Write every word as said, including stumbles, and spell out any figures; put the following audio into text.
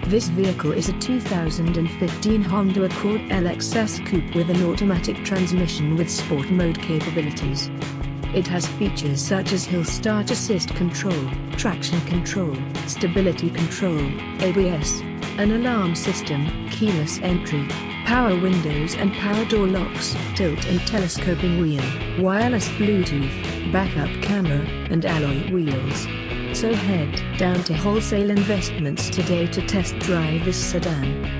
This vehicle is a two thousand fifteen Honda Accord L X-S Coupe with an automatic transmission with sport mode capabilities. It has features such as hill start assist control, traction control, stability control, A B S, an alarm system, keyless entry, power windows and power door locks, tilt and telescoping wheel, wireless Bluetooth, backup camera, and alloy wheels. So head down to Wholesale Investments today to test drive this sedan.